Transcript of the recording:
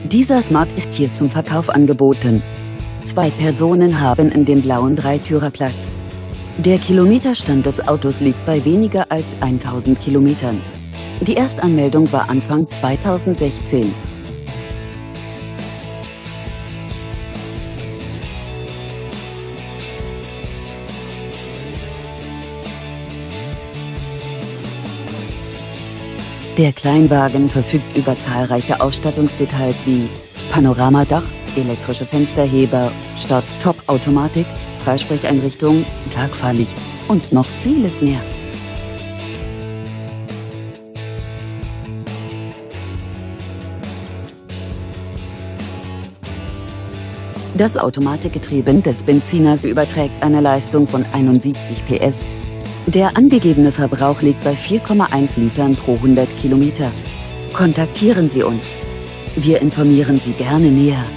Dieser Smart ist hier zum Verkauf angeboten. 2 Personen haben in dem blauen Dreitürer Platz. Der Kilometerstand des Autos liegt bei weniger als 1000 Kilometern. Die Erstanmeldung war Anfang 2016. Der Kleinwagen verfügt über zahlreiche Ausstattungsdetails wie Panoramadach, elektrische Fensterheber, Start-Stop-Automatik, Freisprecheinrichtung, Tagfahrlicht und noch vieles mehr. Das Automatikgetriebe des Benziners überträgt eine Leistung von 71 PS. Der angegebene Verbrauch liegt bei 4,1 Litern pro 100 Kilometer. Kontaktieren Sie uns. Wir informieren Sie gerne näher.